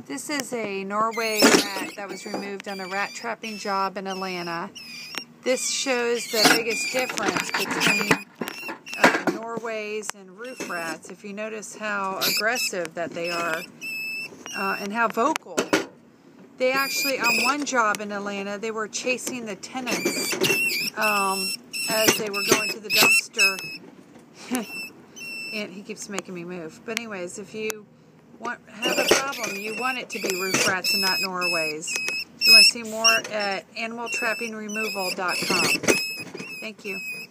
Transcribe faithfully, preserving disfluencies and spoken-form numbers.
This is a Norway rat that was removed on a rat trapping job in Atlanta. This shows the biggest difference between uh, Norways and roof rats. If you notice how aggressive that they are uh, and how vocal. They actually, on one job in Atlanta, they were chasing the tenants um, as they were going to the dumpster. And he keeps making me move. But anyways, if you want have a problem, you want it to be roof rats and not Norways. If you want to see more at animal trapping removal dot com. Thank you.